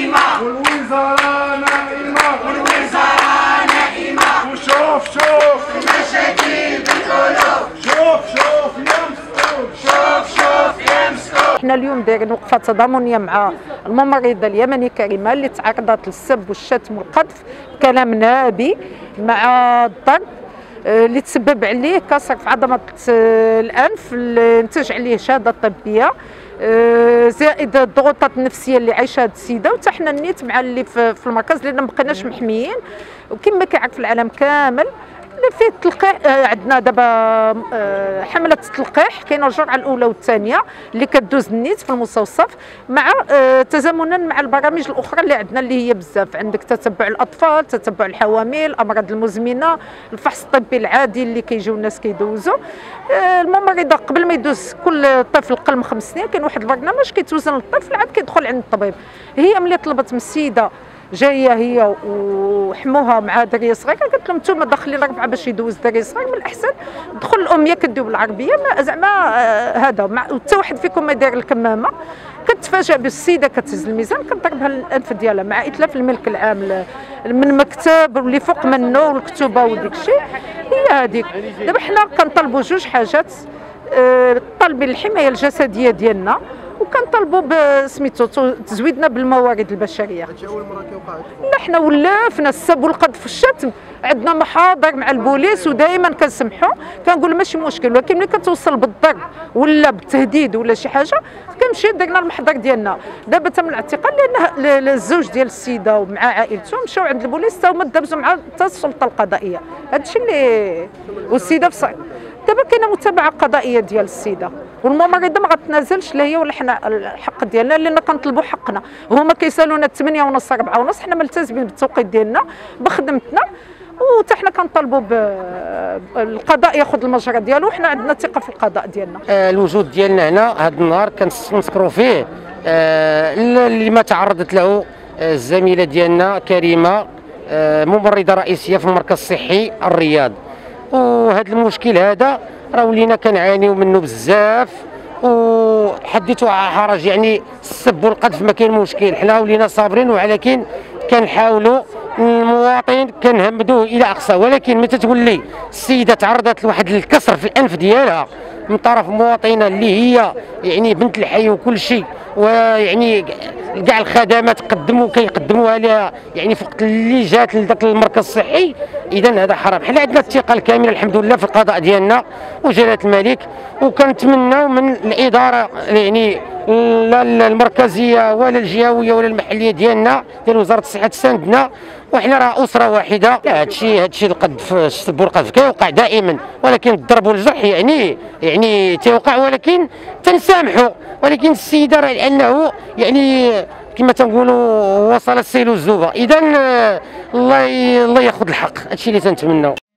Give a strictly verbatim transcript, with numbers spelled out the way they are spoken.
نائمة والوزارة نائمة والوزارة نائمة وشوف شوف المشاكل بالقلوب شوف شوف يا مسؤول شوف شوف يا مسؤول. احنا اليوم دايرين وقفه تضامنيه مع الممرضه اليمني كريمه اللي تعرضت للسب والشتم والقذف كلام نابي مع الضرب اللي تسبب عليه كسر في عظمه الانف اللي نتج عليه شهاده طبيه زائد الضغوطات النفسيه اللي عايشها هذه السيده. وحتى حنا نيت مع اللي في المركز لان ما بقيناش محميين، وكما كيعرف العالم كامل فيه التلقيح. عندنا دابا حمله التلقيح كاينه الجرعه الاولى والثانيه اللي كدوز النيت في المستوصف مع تزامنا مع البرامج الاخرى اللي عندنا اللي هي بزاف. عندك تتبع الاطفال، تتبع الحوامل، الامراض المزمنه، الفحص الطبي العادي اللي كيجيو الناس كيدوزوا. الممرضه قبل ما يدوز كل طفل قل خمس سنين كاين واحد البرنامج كيتوزن للطفل عاد كيدخل عند الطبيب. هي ملي طلبت من السيده جايه هي وحموها مع دريه صغيره قالت لهم انتم داخلين اربعه باش يدوز دريه صغير، من الاحسن دخل الاميه كدوي بالعربيه زعما هذا حتى واحد فيكم ما داير الكمامه. كتفاجئ بالسيده كتهز الميزان كتضربها الانف ديالها مع اتلاف الملك العام من مكتب واللي فوق منه والكتوبه وديك الشيء. هي هذيك دابا حنا كنطلبوا جوج حاجات، طالبين الحمايه الجسديه ديالنا وكنطالبوا بسميتو تزويدنا بالموارد البشريه. هادشي اول مره كيوقع لكم؟ لا حنا ولافنا السب والقذف والشتم، عندنا محاضر مع البوليس ودائما كنسمحوا كنقول ماشي مشكل، ولكن ملي كتوصل بالضرب ولا بالتهديد ولا شي حاجه كنمشي درنا المحضر ديالنا. دابا تم الاعتقال لان الزوج ديال السيده ومع عائلته مشاو عند البوليس حتى هما دابزوا مع حتى السلطه القضائيه. هادشي اللي والسيده في دابا كاينه متابعه قضائيه ديال السيده، والممرضه ما غتنازلش لا هي ولا حنا الحق ديالنا لان كنطلبوا حقنا. هما كيسالونا ثمانية ونص أربعة ونص، حنا ملتزمين بالتوقيت ديالنا بخدمتنا، وحتى حنا كنطالبوا بالقضاء ياخذ المجرى ديالو، وحنا عندنا ثقه في القضاء ديالنا. آه الوجود ديالنا هنا هذا النهار كنسكروا فيه آه اللي ما تعرضت له آه الزميله ديالنا كريمه آه ممرضه رئيسيه في المركز الصحي الرياض. وهذا المشكل هذا راه ولينا كنعانيو منه بزاف، وحدثوا حرج يعني السب والقذف ما كاين مشكل، حنا ولينا صابرين ولكن كنحاولوا المواطن كنهمدوه الى اقصى. ولكن متى تولي السيده تعرضت لواحد الكسر في الانف ديالها من طرف مواطنه اللي هي يعني بنت الحي وكل شيء، ويعني كاع الخدمات قدموا كيقدموها لها يعني في وقت اللي جات لذاك المركز الصحي، اذا هذا حرام. حنا عندنا الثقه الكامله الحمد لله في القضاء ديالنا وجلاله الملك، وكنتمناو من الاداره يعني لا المركزيه ولا الجهويه ولا المحليه ديالنا ديال وزاره الصحه تساندنا، وحنا راه اسره واحده. هذا الشيء هذا الشيء القذف السب والقذف كيوقع دائما، ولكن الضرب والجرح يعني يعني تيوقع ولكن تنسامحوا. ولكن السيده راه لانه يعني كما تنقولوا وصل السيل الزوبه، اذا الله الله ياخذ الحق. هذا الشيء اللي تنتمناو.